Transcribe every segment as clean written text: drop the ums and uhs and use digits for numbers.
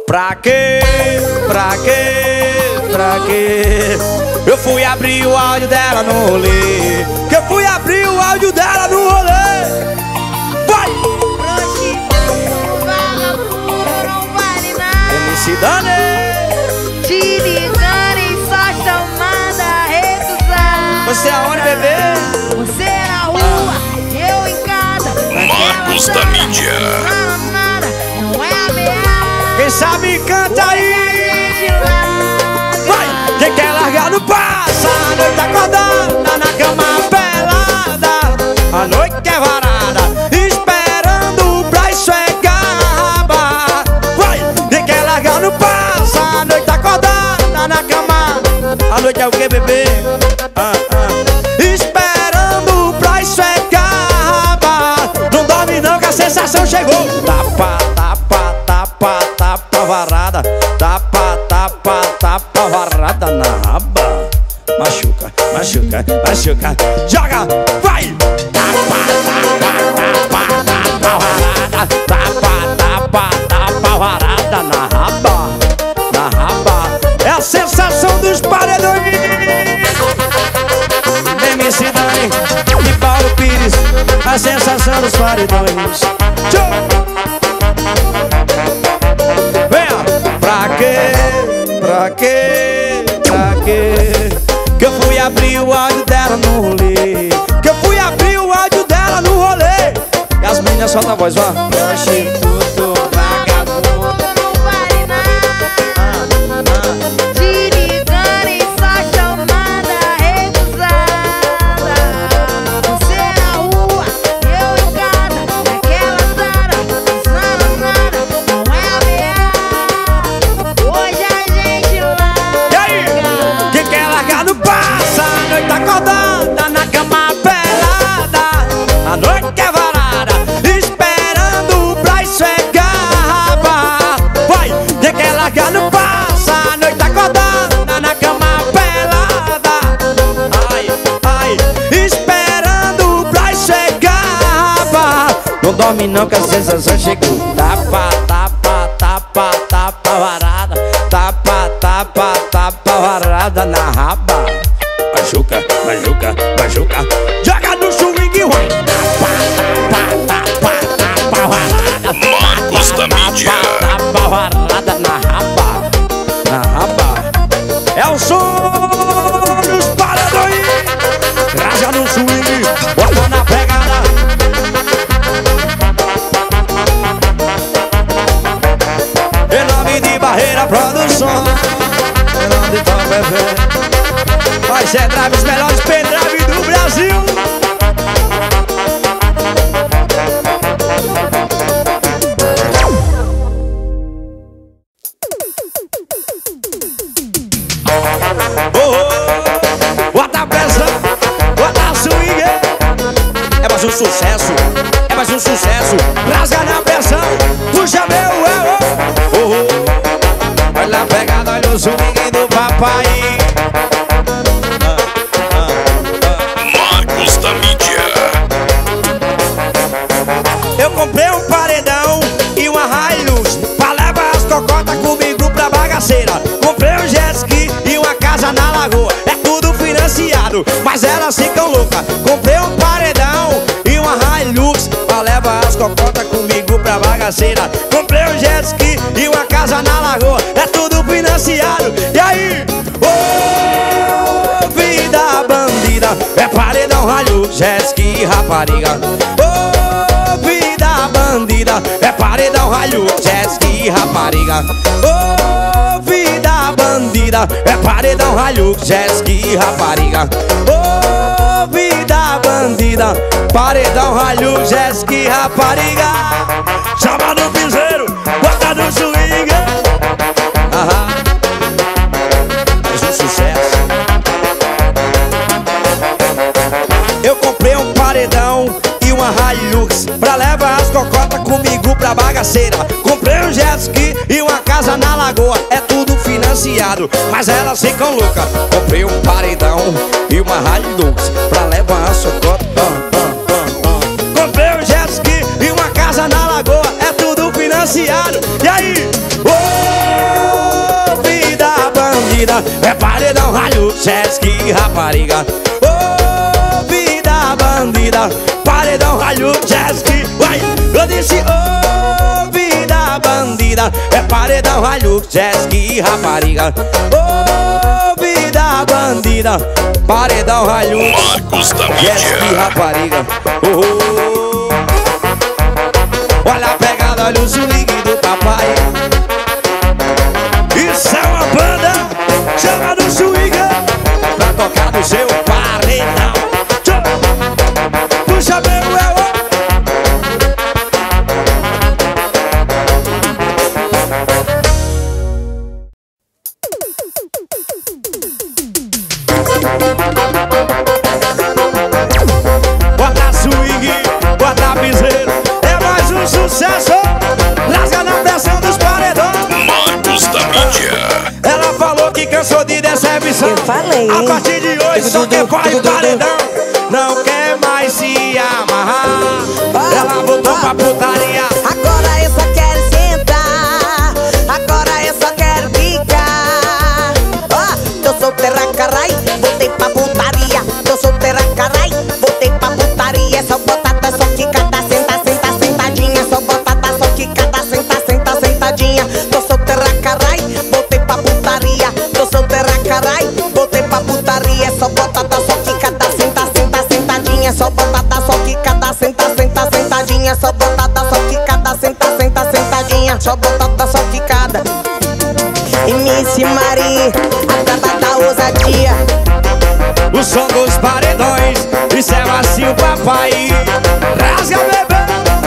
Pra quê? Pra quê? Pra quê? Eu fui abrir o áudio dela no rolê. Que eu fui abrir o áudio dela no rolê. Vai! Vagabundo não vale nada. MC Dani. Te ligando e só chamada a recusar. Você aonde, bebê? Você na rua, eu em casa. Marcos da mídia. Nada, não é ameaça. Quem sabe canta aí. Vai! Quem quer largar não passa. A noite acordada na cama pelada. A noite é varada, esperando pra esfregar. Vai! Quem quer largar não passa. A noite acordada na cama. A noite é o que, bebê? Esperando pra esfregar. Não dorme não que a sensação chegou. Tapa, tapa, tapa, tapa varada. Tapa, tapa, tapa varada na raba. Machuca, machuca, machuca. Joga, vai! Tapa, tapa, tapa, tapa varada. Tapa, tapa, tapa varada na raba. Na raba. É a sensação dos paredões. MC Dani e Paulo Pires. A sensação dos paredões. Tchau! Venha! Pra quê? Pra quê? Pra quê? Que eu fui abrir o áudio dela no rolê. Que eu fui abrir o áudio dela no rolê. E as meninas soltam a voz, ó. Prostituto, vagabundo. Não vale nada. Te ligando e só chamada recusada. Você na rua, eu em casa. Naquela sala, pensando nada, não é ameaça. Hoje a gente larga. E aí? Quem quer largar não passa. A noite acordada na cama pelada. A noite é varada, esperando pra esfregar. Vai! Quem quer largar não passa. A noite acordada na cama pelada. Ai, ai, esperando pra esfregar. Não dorme não que a sensação chegou. Tapa, tapa, tapa, tapa varada. Tapa, tapa, tapa varada na raba. Machuca, machuca, machuca. Joga no swing, vai. Tapa, tapa, tapa, tapa varada. Marcos da mídia. Tapa varada na raba. Na raba. É o som dos paredões. Raja no swing, bota na pegada. Em nome de Barreira Produção, em nome de Tom Bebê. Vai ser drive, os melhores pendrive do Brasil. Bota a pressão, bota a swing. É mais um sucesso, é mais um sucesso. Rasga na pressão, puxa meu olha na pegada, olha o swing do papai. Marcos da mídia. Eu comprei um paredão e uma Hilux pra levar as cocotas comigo pra bagaceira. Comprei um jet ski e uma casa na lagoa. É tudo financiado, mas elas ficam loucas. Comprei um paredão e uma Hilux pra levar as cocotas comigo pra bagaceira. Comprei um jet ski e uma casa na lagoa. É tudo financiado. E aí? Ô, vida bandida. É paredão, Hilux, jet ski e rapariga. Ô, vida bandida. É paredão, Hilux, jet ski e rapariga. Ô, vida bandida. É paredão, Hilux, jet ski e rapariga. Ô, vida bandida. Paredão, Hilux, jet ski e rapariga. Chama no piseiro, bota no swing. Aham. Mais um sucesso. Eu comprei um paredão e uma Hilux pra levar as cocotas comigo pra bagaceira. Comprei um jet ski e uma casa na lagoa. É tudo financiado, mas elas ficam loucas. Comprei um paredão e uma Hilux pra levar as cocotas. Comprei um jet ski e uma casa na lagoa. É tudo financiado. E aí? Oh! bandida, é paredão, raio, Jesky, rapariga. Ô, vida bandida, paredão, raio, Jesky, vai. Eu disse, ô, vida bandida, é paredão, raio, Jesky, rapariga. Ô, vida bandida, paredão, raio, Marcos da Jesky, mídia. rapariga. Olha a pegada, olha o swing do papai. Isso é uma banda chamada swing pra tocar no seu paredão. Puxa meu eu. Bota swing, bota piseiro, é mais um sucesso. Rasga na pressão dos paredões. Marcos da mídia. Ela falou que cansou de decepção. Eu falei, a hein? partir de hoje só quer faz paredão. Não quer mais se amarrar. Ela voltou pra putaria. Agora eu só quero sentar, agora eu só quero ficar. Ó, tô solteira, carai, voltei pra putaria. Tô solteira, carai, voltei pra putaria. Só botada, só quicada, senta, senta, sentadinha. Só botada, só quicada, senta, senta, sentadinha. Tô solteira, carai, voltei pra putaria. Tô solteira, carai, voltei pra putaria. Só botada, só quicada, senta, senta, sentadinha. Só botada, só quicada, senta, senta, sentadinha. Só botada, só quicada, senta, senta, sentadinha. Só botada, só quicada. E Miss Maria, a braba da ousadia. O som dos paredões. Isso é assim o papai. Rasga, bebê.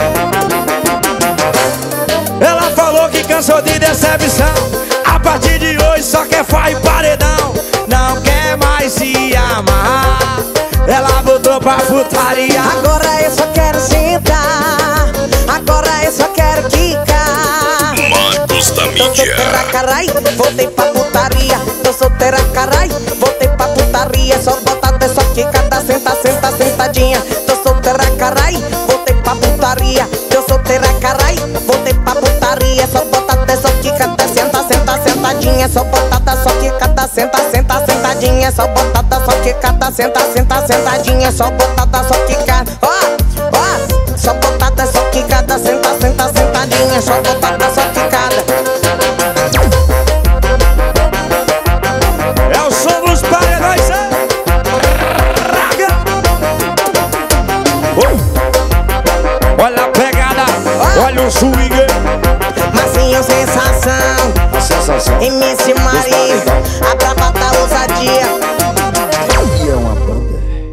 Ela falou que cansou de decepção. A partir de hoje só quer faz paredão. Não quer mais se amarrar. Ela voltou pra putaria. Agora eu só quero sentar, agora eu só quero quicar. Marcos da Tô mídia. solteira, carai, voltei pra putaria. Tô solteira, carai, voltei pra putaria. Só botada, só quicada, senta, senta, sentadinha. Tô solteira, carai, voltei pra putaria. Tô solteira, carai, voltei pra putaria. Só botada, só quicada, senta, senta, sentadinha. Só botada, só quicada, senta, senta, sentadinha. Só botada, só quicada, senta, senta, sentadinha. Só botada, só quicada, ó, ó. Só botada, só quicada, senta, senta, sentadinha. Só botada, só quicada. É o som dos paredões. Raga. Olha a pegada, olha o swing. Massinho sensação, A sensação. e Miss Maria, a braba da ousadia. É uma banda.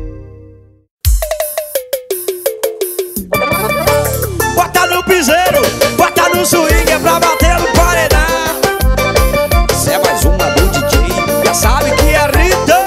Bota no piseiro, bota no swing, é pra bater no paredão. Isso é mais uma do DJ, já sabe que é Rita.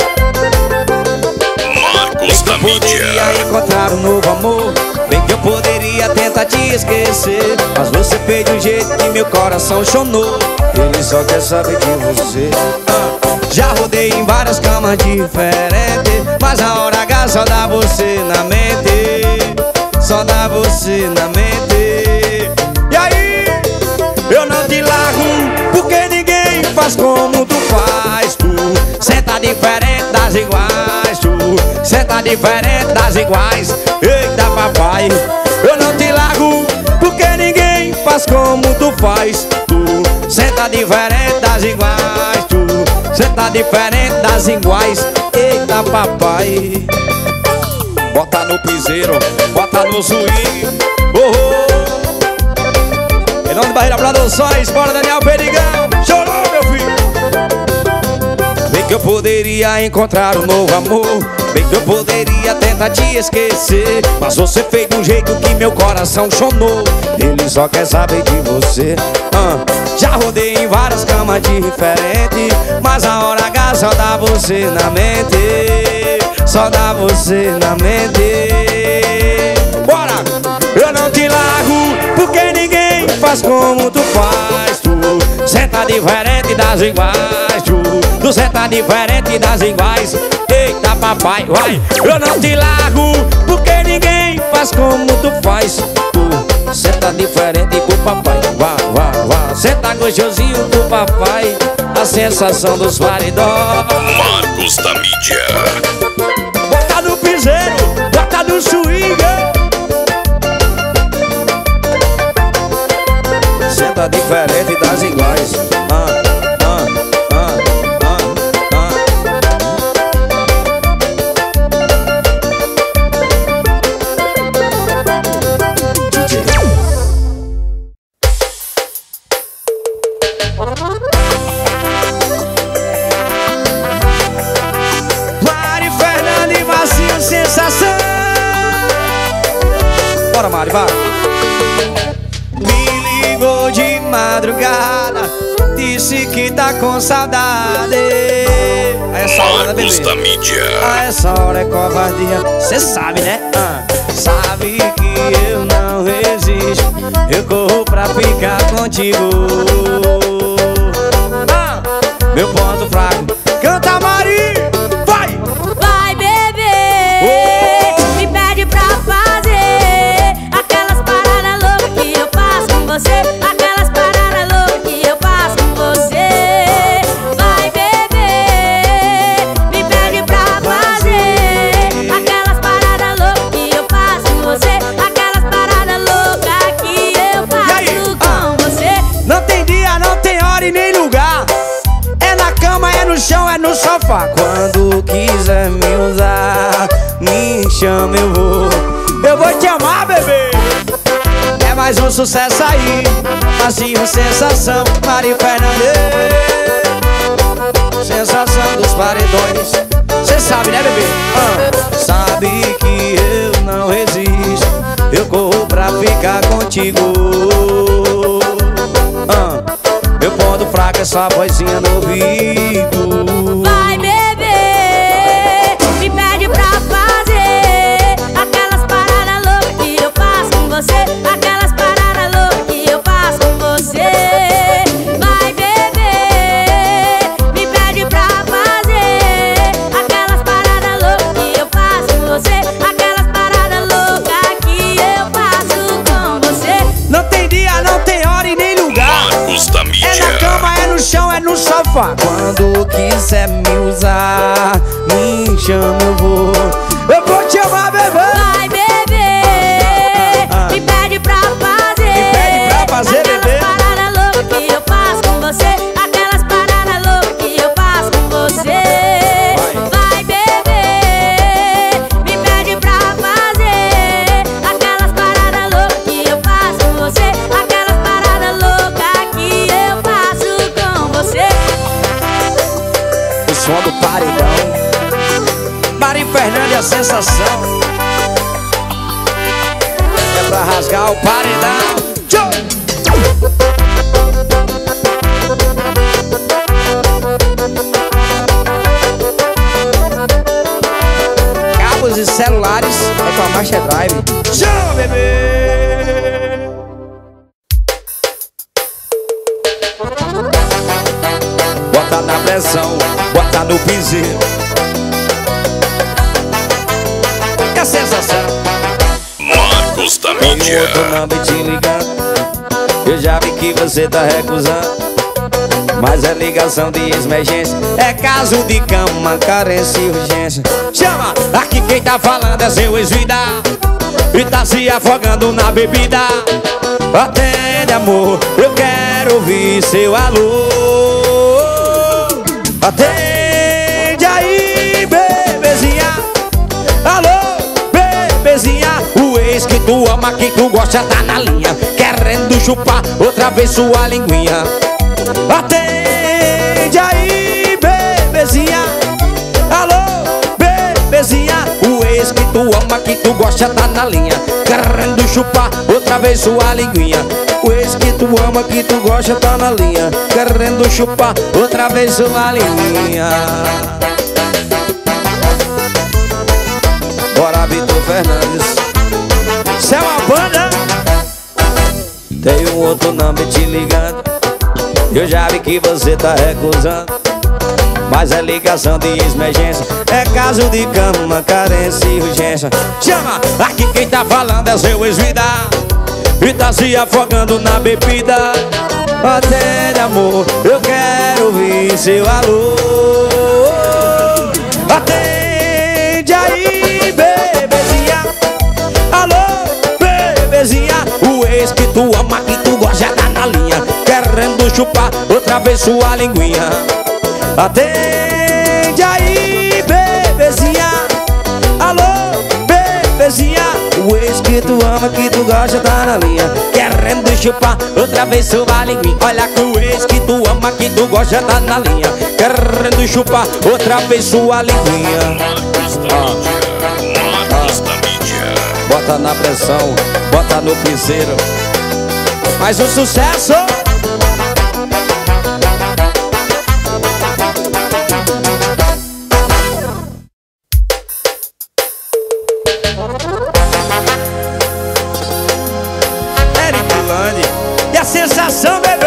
Marcos da mídia. Poderia encontrar um novo amor, bem que eu poderia tentar te esquecer, mas você fez de um jeito que meu coração chonou. Ele só quer saber de você. Já rodei em várias camas diferentes, mas a hora H só dá você na mente. Só dá você na mente. E aí, eu não te largo, porque ninguém faz como tu faz. Tu senta diferente das iguais. Tu senta diferente das iguais. Eita papai, eu não te largo, porque ninguém faz como tu faz. Tu senta diferente das iguais. Tu senta diferente das iguais. Eita papai. Bota no piseiro, bota no swing. Em nome de Barreira Produções, bora Daniel Perigão. Chorou, meu filho. Bem que eu poderia encontrar um novo amor, bem que eu poderia tentar te esquecer, mas você fez de um jeito que meu coração chonou. Ele só quer saber de você. Já rodei em várias camas diferentes, mas a hora H só dá você na mente. Só dá você na mente. Bora! Eu não te largo, porque ninguém faz como tu faz. Tu senta diferente das iguais. Tu senta diferente das iguais. Eita papai, vai! Eu não te largo, porque ninguém faz como tu faz. Tu senta diferente pro papai. Vá, vá, vá. Senta gostosinho pro papai. a sensação dos paredões. Marcos da mídia. Bota no piseiro, bota no swing. Senta diferente das iguais. Mari, Fernando e Marcinho, sensação. Bora, Mari, vai. Me ligou de madrugada, disse que tá com saudade. A essa hora, Marcos bebê, da mídia. a essa hora é covardia. Cê sabe, né? Sabe que eu não resisto, eu corro pra ficar contigo. Meu ponto fraco, canta, Mari, vai! Vai, bebê, me pede pra fazer aquelas paradas loucas que eu faço com você. Aquelas paradas loucas que eu faço com você. Vai, bebê, me pede pra fazer aquelas paradas loucas que eu faço com você. Aquelas paradas loucas que eu faço com você. Não tem dia, não tem hora e nem lugar. É na cama, é no chão, é no sofá. Quando quiser me usar, me chama, eu vou. Eu vou te amar, bebê. É mais um sucesso aí, Marcinho, sensação. Mari Fernandes, sensação dos paredões. Cê sabe, né, bebê? Sabe que eu não resisto, eu corro pra ficar contigo. Meu ponto fraco é sua vozinha no ouvido. Vai, bebê, me pede pra fazer aquelas paradas loucas que eu faço com você. Aquelas paradas loucas que eu faço com você. Vai, bebê, me pede pra fazer aquelas paradas loucas que eu faço com você. Aquelas paradas loucas que eu faço com você. Não tem dia, não tem hora e nem lugar. Marcos da mídia. É na cama, é no chão, é no sofá. Quando quiser me usar, me chama, eu vou. Eu vou te amar, bebê. Vai, bebê, me pede pra fazer. Me pede pra fazer, aquelas bebê. paradas loucas que eu faço com você. Aquelas paradas loucas que eu faço com você. Vai, bebê, me pede pra fazer aquelas paradas loucas que eu faço com você. Aquelas paradas loucas que eu faço com você. O som do paredão. Mari Fernandes, a sensação. É pra rasgar o paredão. Tchau! Cabos e celulares é com a Master Drive. Tchau, bebê! Bota na pressão, bota no piseiro. Que a sensação. Marcos da mídia. Outro nome te ligando, eu já vi que você tá recusando. Mas é ligação de emergência, é caso de cama, carência e urgência. Chama, aqui quem tá falando é seu ex-vida e tá se afogando na bebida. Atende, amor, eu quero ouvir seu alô. Atende aí, bebezinha. Alô, bebezinha. O ex que tu ama, que tu gosta, tá na linha, querendo chupar outra vez sua linguinha. Atende aí, bebezinha. Alô, bebezinha. O ex que tu ama, que tu gosta, tá na linha, querendo chupar outra vez sua linguinha. O ex que tu ama, que tu gosta, tá na linha, querendo chupar outra vez sua linguinha. Bora, Vitor Fernandes. Cê é uma banda. Tem um outro nome te ligando, eu já vi que você tá recusando. Mas é ligação de emergência, é caso de cama, carência e urgência. Chama, aqui quem tá falando é seu ex-vida e tá se afogando na bebida. Atende, amor, eu quero ouvir seu alô. Atende aí, bebezinha. Alô, bebezinha. O ex que tu ama, que tu gosta, já tá na linha, querendo chupar outra vez sua linguinha. Atende aí, bebezinha. Alô, bebezinha. O ex que tu ama, que tu gosta, tá na linha, querendo chupar outra vez sua linguinha. Olha que o ex que tu ama, que tu gosta, tá na linha, querendo chupar outra vez sua linguinha. Marcos da mídia. Bota na pressão, bota no piseiro. Mais um sucesso. E a sensação, bebê.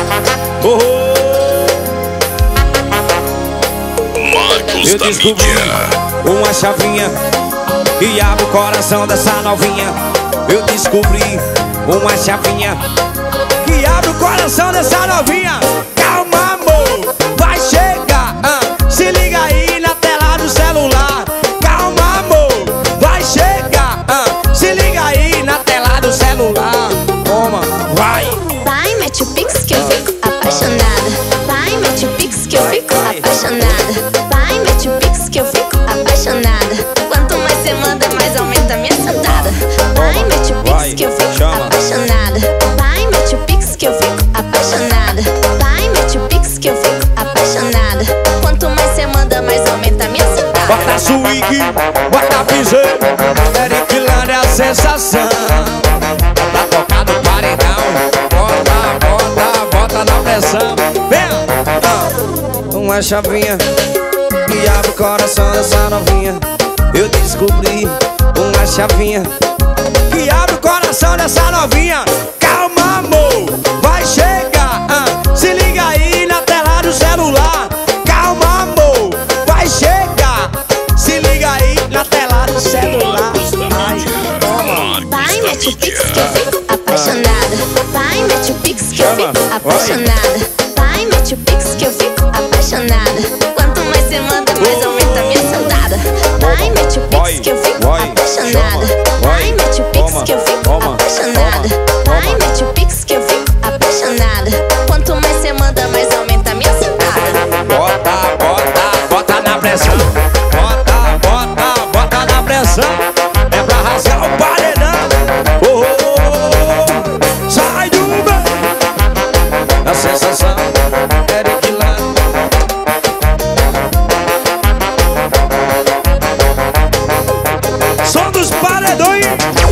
Marcos Eu da descobri mídia. uma chavinha que abre o coração dessa novinha. Eu descobri uma chavinha que abre o coração dessa novinha. Calma, amor, vai chegar. Se liga aí na tela do celular. Calma, amor, vai chegar. Se liga aí na tela do celular. Toma, vai. Vai, mete o pix que eu fico apaixonada. Vai, mete o pix que eu fico apaixonada. Vai, mete o pix que eu fico apaixonada. Quanto mais você manda, mais aumenta minha sentada. Vai, mete o pix que eu fico apaixonada. Vai, mete o pix que eu fico apaixonada. Vai, mete o pix que eu fico apaixonada. Quanto mais você manda, mais aumenta minha sentada. Bota swing, bota piseiro. Eric Land é a sensação. Tá tocado o paredão. Bota, bota, bota na pressão. Vem! Uma chavinha que abre o coração dessa novinha. Eu descobri uma chavinha que abre o coração dessa novinha. Calma, amor, vai chegar. Se liga aí na tela do celular. Calma, amor, vai chegar. Se liga aí na tela do celular. Ai, toma. Vai, mete o pix que eu fico apaixonada. Vai, mete o pix que eu fico apaixonada. Vai, mete o pix que eu fico apaixonada. Quanto mais você manda, mais aumenta minha sentada. Vai, mete o pix que eu fico apaixonada. Vai, mete o pix que eu fico apaixonada. Vai, mete o pix que eu fico apaixonada. Quanto mais você manda, mais aumenta minha sentada. Bota, bota, bota na pressão. Bota, bota, bota na pressão. É pra rasgar o paredão. Sai do meio. A sensação, Eric Land. Som dos paredões.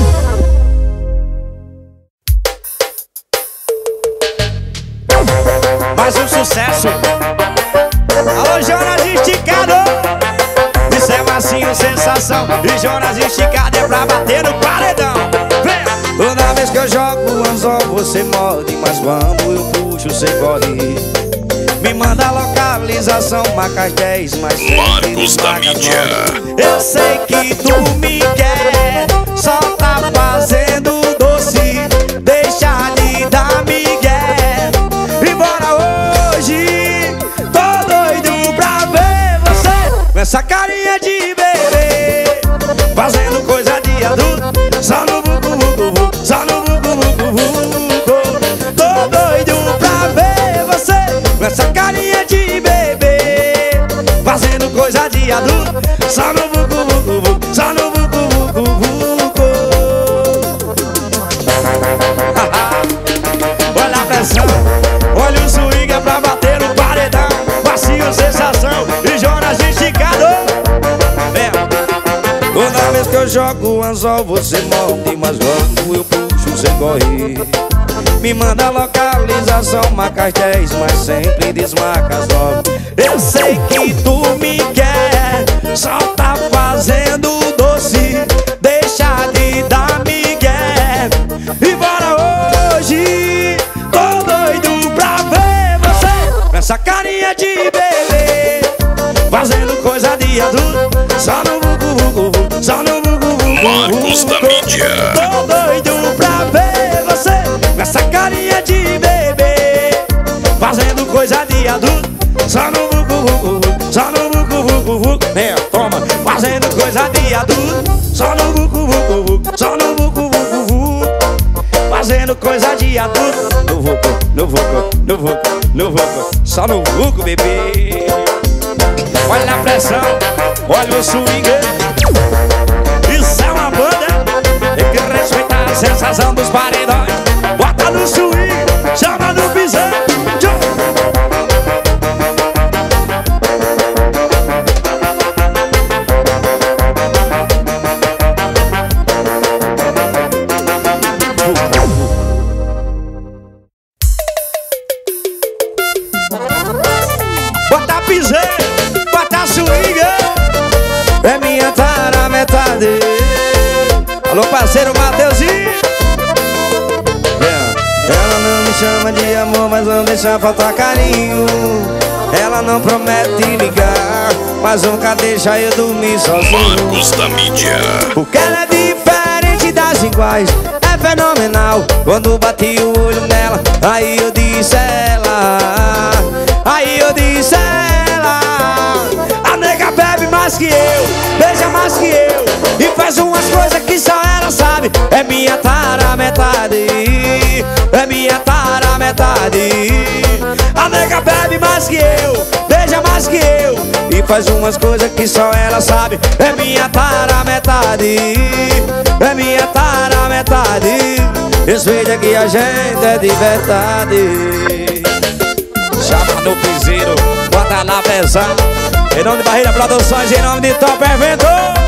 Mais um sucesso. Alô, Jonas Esticado. Isso é massinho, sensação. E Jonas Esticado é pra bater no paredão. Vem! Toda vez que eu jogo o anzol, você morde. Mas quando eu puxo, você corre. Me manda a localização, marca as 10, mas Marcos da mídia. eu sei que tu me quer, só tá fazendo doce. Deixa de dar migué. Embora hoje, tô doido pra ver você com essa carinha de bebê, fazendo coisa de adulto. Só no vucu, só no vucu. Tô doido pra ver você com essa carinha de bebê, fazendo coisa de adulto. Só no vucu, só no vucu. Olha a pressão, olha o swing é pra bater no paredão. Macio, sensação e Jonas Esticado. Toda vez que eu jogo o anzol, você morde. Mas quando eu puxo, você corre. Me manda a localização, marca as 10, mas sempre desmarca as 9. Eu sei que tu me quer, só tá fazendo doce. Deixa de dar migué. Embora hoje, tô doido pra ver você com essa carinha de bebê, fazendo coisa de adulto. Só no vucu, só no vucu. Marcos da mídia. Tô doido pra ver você com essa carinha de bebê, fazendo coisa de adulto. só no vucu, vucu, vucu, só no vucu, vucu, vucu. É, toma, fazendo coisa de adulto, só no vucu, vucu, vucu, só no vucu, vucu, vucu. Fazendo coisa de adulto, no vucu, no vucu, no vucu, no vucu, só no vucu, bebê. Olha a pressão, olha o swing. Isso é uma banda, tem que respeitar a sensação dos paredões. Bota no swing, chama no piseiro. Bota piseiro, bota swing. É minha tara metade. Alô, parceiro Mateuzinho. Ela não me chama de amor, mas não deixa faltar carinho. Ela não promete ligar, mas nunca deixa eu dormir sozinho. Marcos da mídia. Porque ela é diferente das iguais, é fenomenal. Quando bati o olho nela, aí eu disse ela, aí eu disse ela. A nega bebe mais que eu, beija mais que eu, e faz umas coisas que só ela sabe. É minha tara metade, é minha tara metade. A nega bebe mais que eu, beija mais que eu, e faz umas coisas que só ela sabe. É minha tara metade, é minha tara metade. Respeita que a gente é de verdade. Chama no piseiro, bota na pressão. Em nome de Barreira Produções, em nome de Top Evento.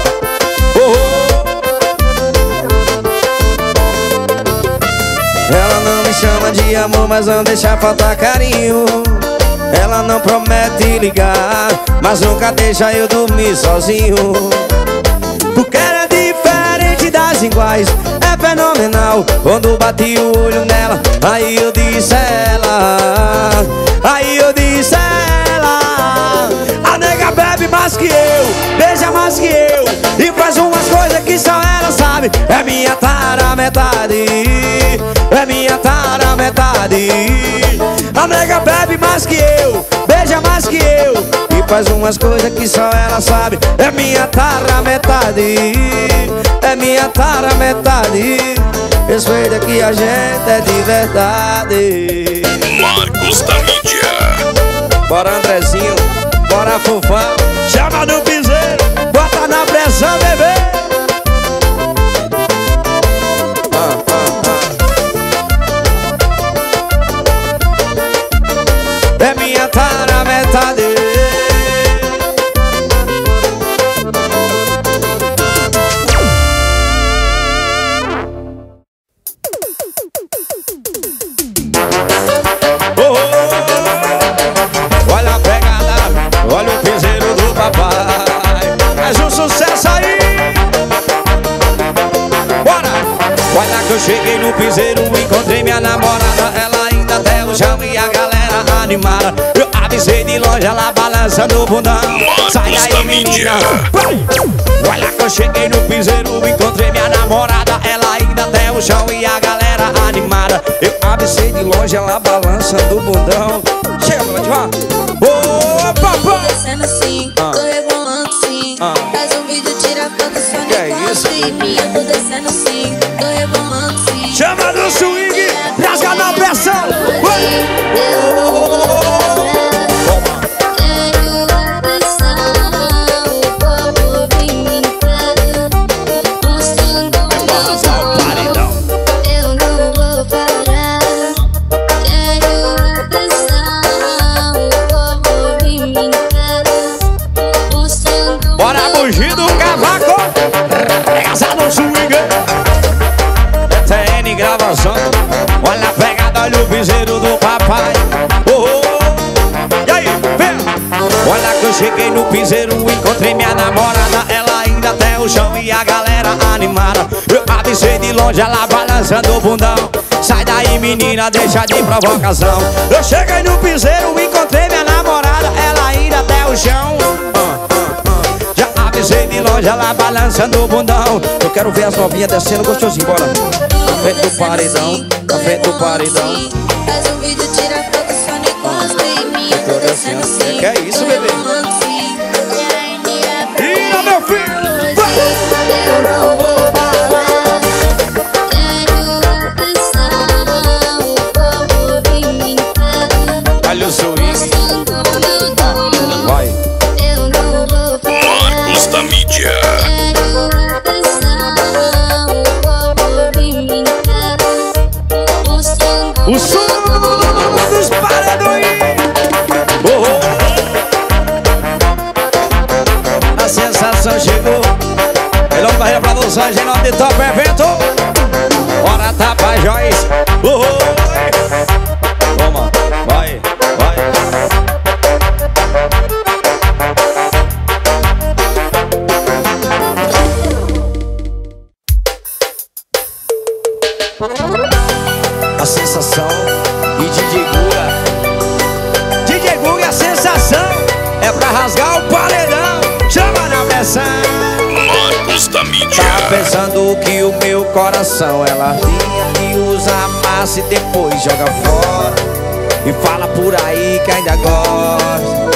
Ela não me chama de amor, mas não deixa faltar carinho. Ela não promete ligar, mas nunca deixa eu dormir sozinho. Porque ela é diferente das iguais, é fenomenal. Quando bati o olho nela, aí eu disse ela, aí eu disse ela. A nega bebe mais que eu, beija mais que eu, e faz umas coisas que só ela sabe. É minha tara metade, é minha tara metade. A nega bebe mais que eu, beija mais que eu, e faz umas coisas que só ela sabe. É minha tara metade, é minha tara metade. Respeita que a gente é de verdade. Marcos da mídia. Bora Andrezinho, bora Fofão. Chama no piseiro, bota na pressão, bebê. É minha tara metade. Olha a pegada, olha o piseiro do papai. Mais um sucesso aí. Bora! Olha que eu cheguei no piseiro, encontrei minha namorada. Ela ainda até o chão e a galera animada. Eu avisei de longe, ela balançando o bundão. Sai aí, menina. Olha que eu cheguei no piseiro, encontrei minha namorada. Ela ainda até o chão e a galera animada. Eu avisei de longe, ela balançando o bundão. Chega, vai devagar. Ô, papai! Descendo assim, tô rebolando sim. Faz um vídeo, tira foto, só Que é isso? eu tô descendo assim, tô rebolando sim. Chama no swing, rasga na pressão. Bora fugir do cavaco, regaçar no swing. TN gravação. Olha a pegada, olha o piseiro do papai. E aí, vem. Olha que eu cheguei no piseiro, encontrei minha namorada. Ela ainda até o chão e a galera animada. Eu avisei de longe, ela balançando o bundão. Sai daí, menina, deixa de provocação. Eu cheguei no piseiro, encontrei minha namorada. Ela ainda até o chão. Já avisei de longe, ela balançando o bundão. Eu quero ver as novinhas descendo gostosinho, bora. Na frente do paredão, na frente do paredão. Faz um vídeo, tira foto, só não encosta em mim. Eu tô descendo assim, o swing. Vai. Marcos da mídia. O som dos paredões. A sensação chegou. Melhor carreira pra Los Angeles, em nome de Top Evento. Bora Tapajós. Toma, vai, vai. A sensação e DJ Guga. DJ Guga, a sensação é pra rasgar o paredão. Chama na pressão. Marcos da mídia. Tá pensando que o meu coração ela tinha que usar massa e depois joga fora. E fala por aí que ainda gosta.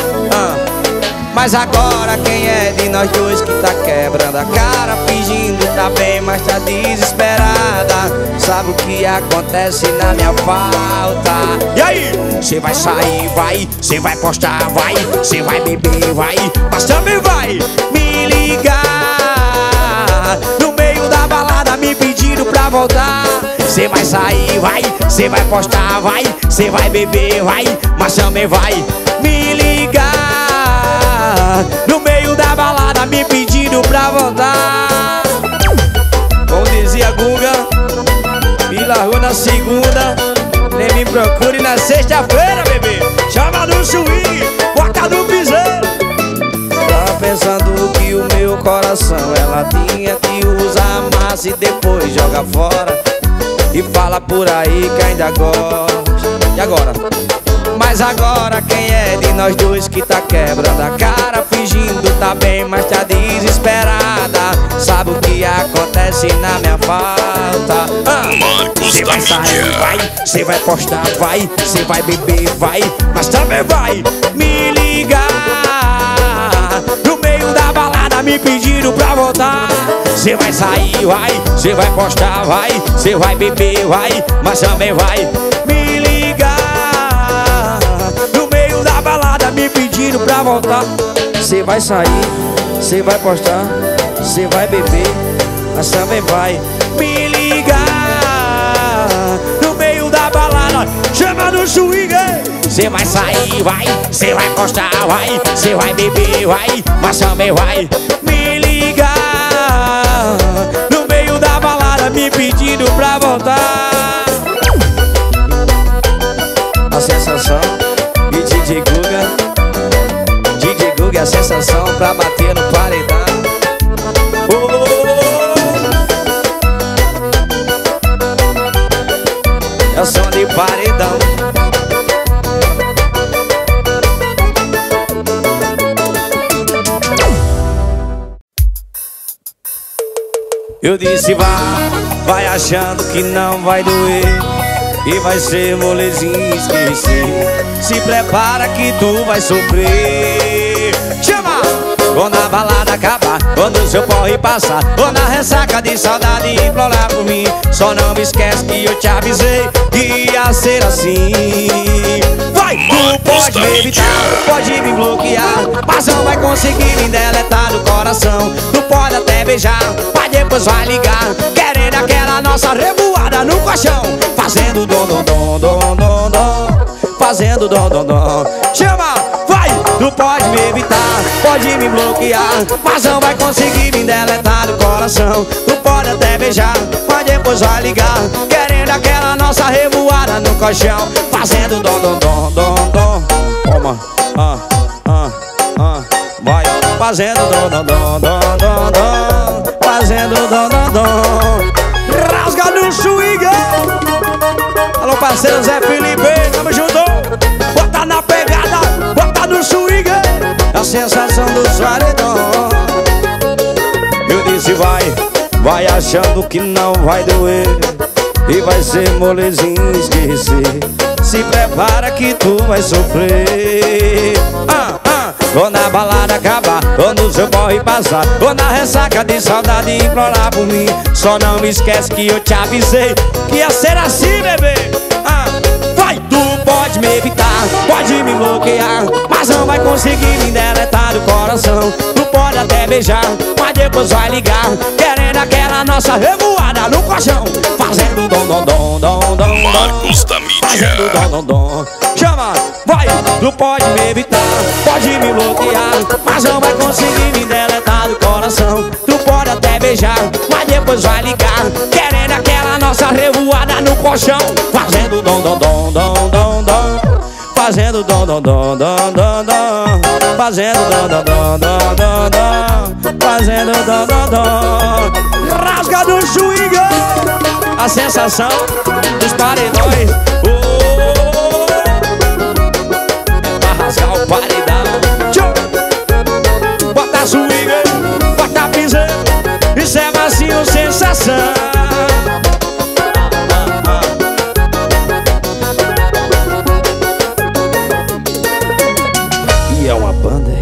Mas agora quem é de nós dois que tá quebrando a cara, fingindo tá bem, mas tá desesperada? Sabe o que acontece na minha falta? E aí? Cê vai sair, vai. Cê vai postar, vai. Cê vai beber, vai. Mas também vai me ligar no meio da balada me pedindo pra voltar. Cê vai sair, vai. Cê vai postar, vai. Cê vai beber, vai. Mas também vai me ligar no meio da balada me pedindo pra voltar. Como dizia Guga, me largou na segunda, nem me procure na sexta-feira, bebê. Chama no swing, bota no piseiro. Tá pensando que o meu coração ela tinha que usar massa e depois joga fora. E fala por aí que ainda gosta. E agora? Mas agora quem é de nós dois que tá quebrando a cara, fingindo tá bem, mas tá desesperada? Sabe o que acontece na minha falta? Cê vai sair, vai. Cê vai postar, vai. Cê vai beber, vai. Mas também vai me ligar no meio da balada me pedindo pra voltar. Cê vai sair, vai. Cê vai postar, vai. Cê vai beber, vai. Mas também vai me ligar no meio da balada me pedindo pra voltar. Cê vai sair, cê vai postar, cê vai beber, mas também vai me ligar no meio da balada. Chama no swing. Cê vai sair, vai. Cê vai postar, vai. Cê vai beber, vai. Mas também vai me ligar no meio da balada me pedindo pra voltar. A sensação e DJ Guga. DJ Guga, a sensação pra bater no paredão. É o som de paredão. Eu disse vai achando que não vai doer e vai ser molezinho esquecer. Se prepara que tu vai sofrer. Chama! Quando a balada acabar, quando o seu porre passar, ou na ressaca de saudade implorar por mim, só não me esquece que eu te avisei que ia ser assim. Vai! Tu pode me evitar, pode me bloquear, mas não vai conseguir me deletar do coração. Tu pode até beijar, mas depois vai ligar, querendo aquela nossa revoada no colchão, fazendo dom, dom, dom, dom, dom, dom, fazendo dom, dom, dom. Chama! Vai! Tu pode me evitar, pode me bloquear, mas não vai conseguir me deletar do coração. Tu pode até beijar, mas depois vai ligar, querendo aquela nossa revoada no colchão, fazendo dom, dom, dom, dom, dom. Toma, vai, fazendo dom, dom, dom, dom, dom, dom, fazendo dom, dom, dom. Rasga no swing. Alô parceiro Zé Felipe, tamo junto. Bota na pegada, bota no swing. A sensação do paredão. Eu disse vai achando que não vai doer e vai ser molezinho esquecer. Se prepara que tu vai sofrer. Quando a balada acabar, quando o seu porre passar, ou na ressaca de saudade implorar por mim, só não me esquece que eu te avisei que ia ser assim, bebê. Vai, tu pode me evitar, pode me beijar, mas depois vai ligar, querendo aquela nossa revoada no colchão, fazendo dom, dom, dom, dom, dom, Marcos da mídia. fazendo dom, dom, dom. Chama, vai, tu pode me evitar, pode me bloquear, mas não vai conseguir me deletar do coração. Tu pode até beijar, mas depois vai ligar, querendo aquela nossa revoada no colchão, fazendo dom, dom, dom, dom, dom, dom, fazendo dom, dom, dom, dom, dom, dom, fazendo dom, dom, dom, dom, dom, dom, fazendo dom, dom, dom. Rasga do swing, a sensação dos paredões. Pra rasgar o paredão. Tchau. Bota swing, bota piseiro, isso é macio, sensação. E é uma banda.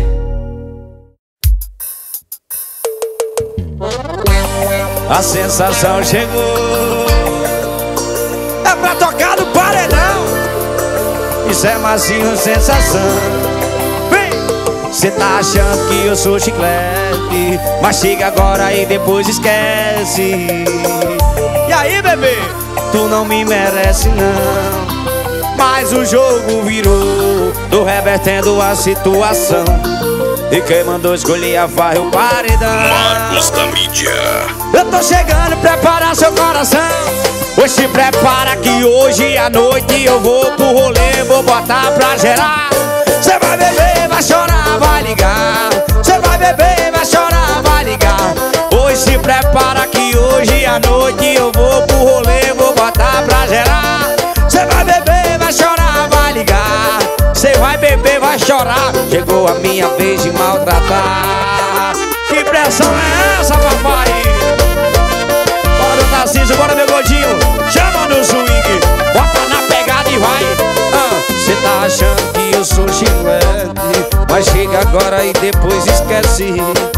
A sensação chegou, é pra tocar no paredão. Isso é macio, sensação. Vem! Cê tá achando que eu sou chiclete, mastiga agora e depois esquece. E aí, bebê? Tu não me merece não, mas o jogo virou, tô revertendo a situação. E quem mandou escolher a farra e o paredão? Marcos da mídia. Eu tô chegando, prepara seu coração. Hoje se prepara que hoje à noite eu vou pro rolê, vou botar pra gerar. Cê vai beber, vai chorar, vai ligar. Cê vai beber, vai chorar, vai ligar. Hoje se prepara que hoje à noite eu vou pro rolê, vou botar pra gerar. Cê vai beber, vai chorar, vai ligar. Cê vai beber, vai chorar. Chegou a minha vez de maltratar. Que pressão é essa, papai? Bora, Tarcísio, bora, meu gordinho. Chama no swing, bota na pegada e vai. Cê tá achando que eu sou chiclete, mas chega agora e depois esquece.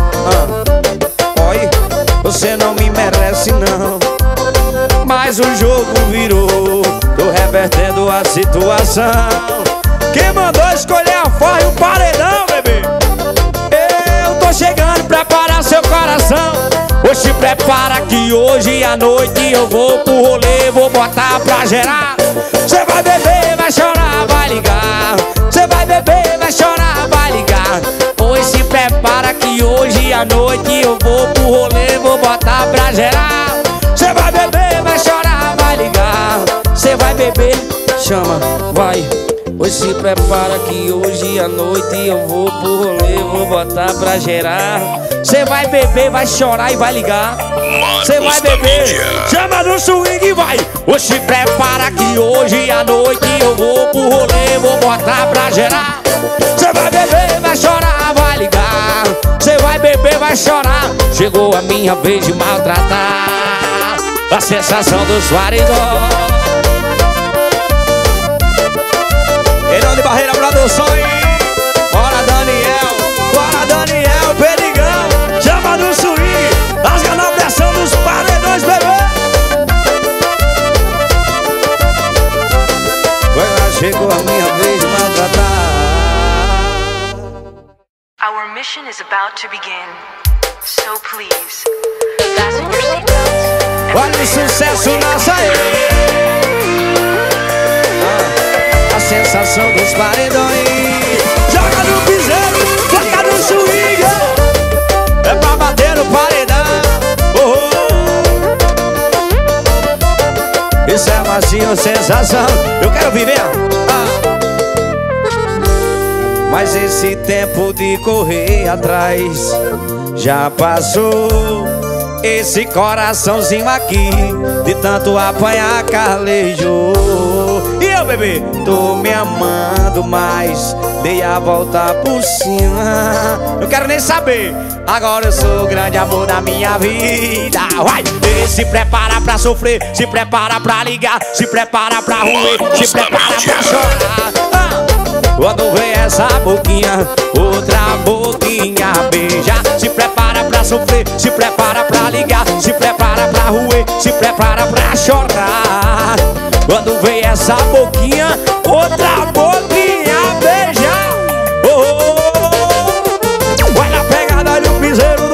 Oi, você não me merece não, mas o jogo virou, tô revertendo a situação. Quem mandou escolher a farra e o paredão, bebê? Eu tô chegando, prepara seu coração. Hoje se prepara que hoje à noite eu vou pro rolê, vou botar pra gerar. Cê vai beber, vai chorar, vai ligar. Cê vai beber, vai chorar, vai ligar. Hoje se prepara que hoje à noite eu vou pro rolê, vou botar pra gerar. Cê vai beber, vai chorar, vai ligar. Cê vai beber, chama, vai. Hoje se prepara que hoje à noite eu vou pro rolê, vou botar pra gerar. Cê vai beber, vai chorar e vai ligar. Cê vai beber, chama no swing e vai. Hoje se prepara que hoje à noite eu vou pro rolê, vou botar pra gerar. Cê vai beber, vai chorar, vai ligar. Cê vai beber, vai chorar. Chegou a minha vez de maltratar. A sensação dos paredões. Heirão de Barreira Produções. Bora Daniel, Perigão. Chama no swing, rasga na pressão dos paredões, bebê. Agora chegou a minha vez de maltratar. Our mission is about to begin, so please, fasten your seatbelts. Olha o sucesso na saída. A sensação dos paredões. Joga no piseiro, toca no swing. É pra bater no paredão. Isso é macio, sensação. Eu quero viver. Mas esse tempo de correr atrás já passou. Esse coraçãozinho aqui, de tanto apanhar, calejou. E eu, bebê, tô me amando, mas dei a volta por cima. Não quero nem saber, agora eu sou o grande amor da minha vida. Vai! E se prepara pra sofrer, se prepara pra ligar, se prepara pra roer, se prepara pra chorar. Quando vem essa boquinha, outra boquinha beija. Se prepara pra sofrer, se prepara pra ligar, se prepara pra roer, se prepara pra chorar. Quando vem essa boquinha, outra boquinha beija. Vai na pegada do piseiro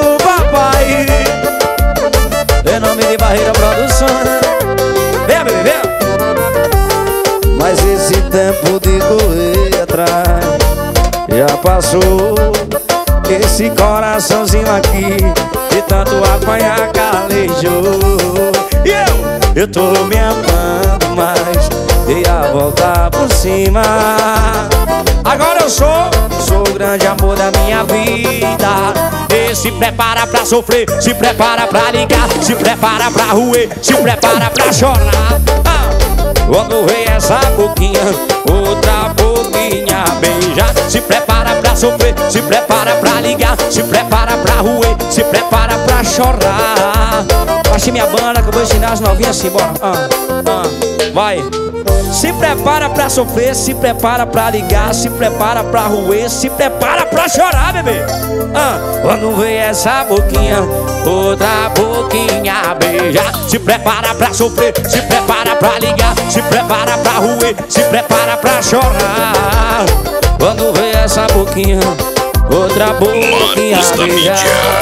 tempo de correr atrás já passou. Esse coraçãozinho aqui de tanto apanhar calejou. E eu tô me amando, mas dei a volta por cima. Agora eu sou o grande amor da minha vida. E se prepara pra sofrer, se prepara pra ligar, se prepara pra roer, se prepara pra chorar. Quando vem essa boquinha, outra boquinha beijar. Se prepara pra sofrer, se prepara pra ligar, se prepara pra roer, se prepara pra chorar. Baixe minha banda que eu vou ensinar as novinhas assim, bora. Vai. Se prepara pra sofrer, se prepara pra ligar, se prepara pra roer, se prepara pra chorar, bebê. Quando vem essa boquinha, outra boquinha beijar. Se prepara pra sofrer, se prepara pra ligar, se prepara pra roer, se prepara pra chorar. Quando vem essa boquinha, outra boquinha beijar.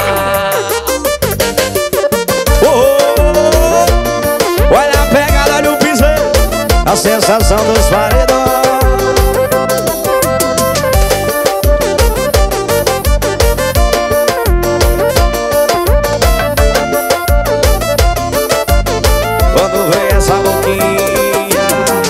Olha a pegada do piseiro, a sensação dos paredões. Quando vem essa boquinha,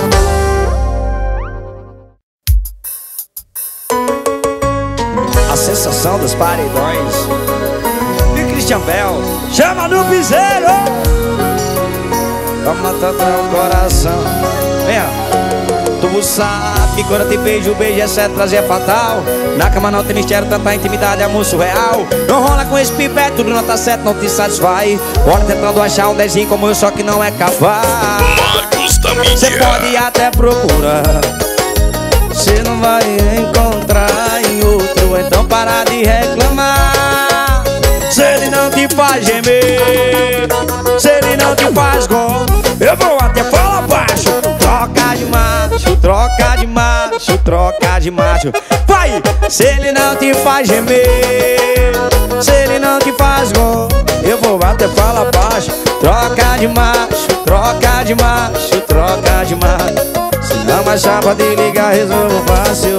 a sensação dos paredões. E Christian Bell, chama no piseiro. Vamos matar o coração. Vem, tu sabe que quando te beijo, o beijo é certo, prazer é fatal. Na cama não tem mistério, tanta intimidade, amor surreal. Não rola com esse pipete, tudo não tá certo, não te satisfaz. Bora tentando achar um desenho como eu, só que não é capaz. Marcos da Mídia. Você pode até procurar, você não vai encontrar em outro. Então para de reclamar. Se ele não te faz gemer, se ele não te faz gol, eu vou até falar baixo. Troca de macho, troca de macho, troca de macho. Vai! Se ele não te faz gemer, se ele não te faz gol, eu vou até falar baixo. Troca de macho, troca de macho, troca de macho. Se não achar pode ligar, resolvo fácil.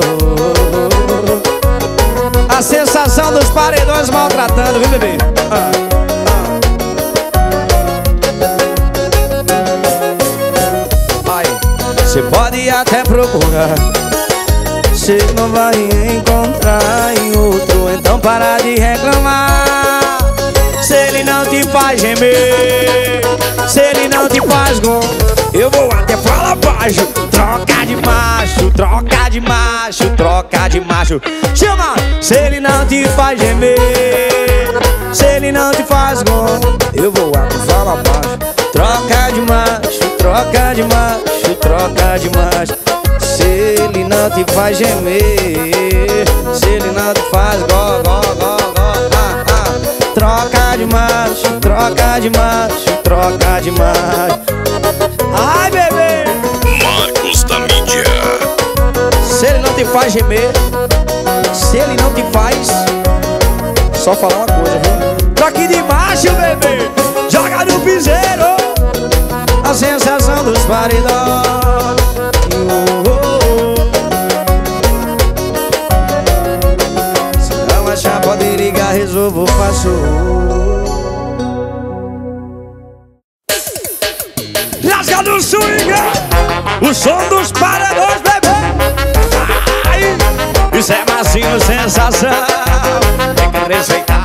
A sensação dos paredões maltratando, viu, bebê? Você pode até procurar, você não vai encontrar em outro. Então para de reclamar. Se ele não te faz gemer, se ele não te faz gol, eu vou até falar baixo. Troca de macho, troca de macho, troca de macho. Chama! Se ele não te faz gemer, se ele não te faz gol, eu vou até falar baixo. Troca de macho, troca de macho, troca de macho. Se ele não te faz gemer, se ele não te faz gol, gol, gol, gol. Troca de macho, troca de macho, troca de macho. Ai, bebê! Marcos da Mídia. Se ele não te faz gemer, se ele não te faz, só falar uma coisa, viu? Troque de macho, bebê! Joga no piseiro, a sensação dos paredões. Se não achar pode ligar, resolvo, faço. Rasga no swing, o som dos paredões, bebê. Ai, isso é massinho, sensação. Tem que respeitar.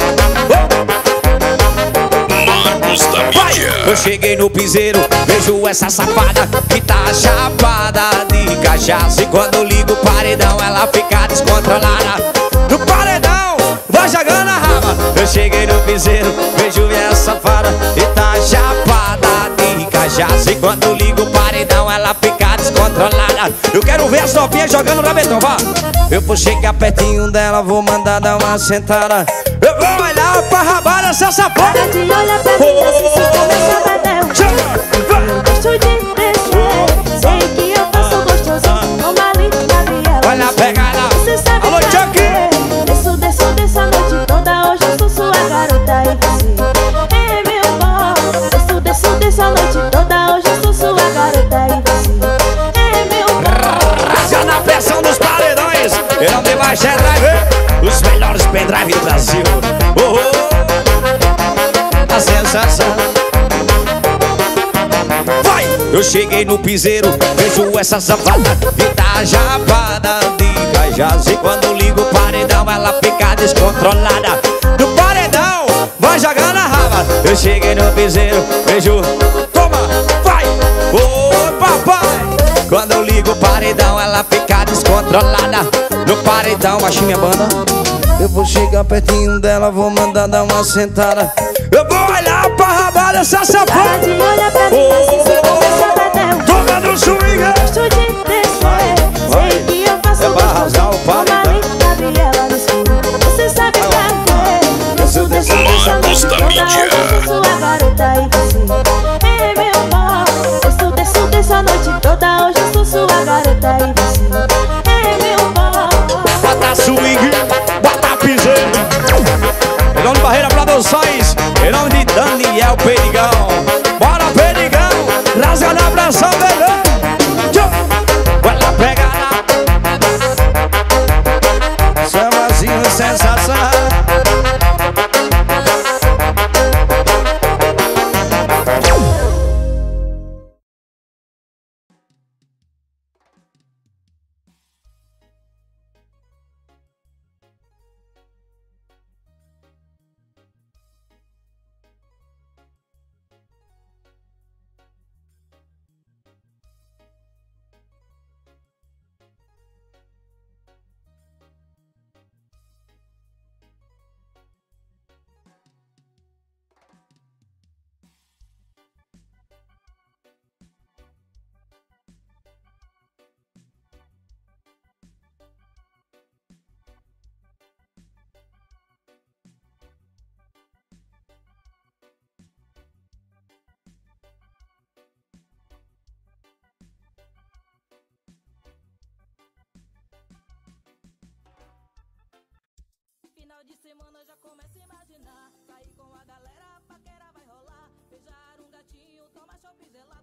Eu cheguei no piseiro, vejo essa safada que tá chapada de cachaça. E quando ligo o paredão, ela fica descontrolada. No paredão, vai jogando a raba. Eu cheguei no piseiro, vejo essa safada que tá chapada de cachaça. E quando ligo o paredão, ela fica descontrolada. Eu quero ver as novinhas jogando rabetão, vá. Eu vou chegar pertinho dela, vou mandar dar uma sentada. Eu vou olhar pra rabar essa safada. Para de olhar pra mim, assim só começa a bater. Eu gosto de mexer, sei que eu faço gostoso, uma linda viela. Olha a pegada. Você sabe Alô, Chucky. Desço, desço, desço a noite toda, hoje eu sou sua garota e você é meu bom. Desço, desço, desço a noite toda, hoje eu sou sua garota e você é meu bom. Rasga na mais drive, os melhores pendrive do Brasil. Oh, oh, a sensação. Vai! Eu cheguei no piseiro, vejo essa safada e tá chapada de cajás. E quando ligo o paredão, ela fica descontrolada. No paredão, vai jogando a raba. Eu cheguei no piseiro, vejo. Toma, vai! Ô, papai! Quando eu ligo o paredão, ela fica descontrolada. No paredão, achei minha banda. Eu vou chegar pertinho dela, vou mandar dar uma sentada. Eu vou olhar pra raba dessa safada. Para de olhar pra mim assim, se você sabe Toma no swing. gosto de descer. Sei que eu faço pra arrasar o paredão. Gabriela no escuro. Você sabe pra quê? Desço dessa Marcos da noite, mídia. toda hoje eu sou sua garota e você é meu amor. Desço dessa noite toda, hoje eu sou sua garota e você é meu amor. Bota swing, bota piseiro. Em nome de Barreira Produções, em nome de Daniel Perigão. Bora, Perigão, rasga na pressão, bebê. Vai lá, pega lá. Chamazinho, sensação. Final de semana já começa a imaginar. Sair com a galera, a paquera vai rolar. Beijar um gatinho, tomar chopp gelado.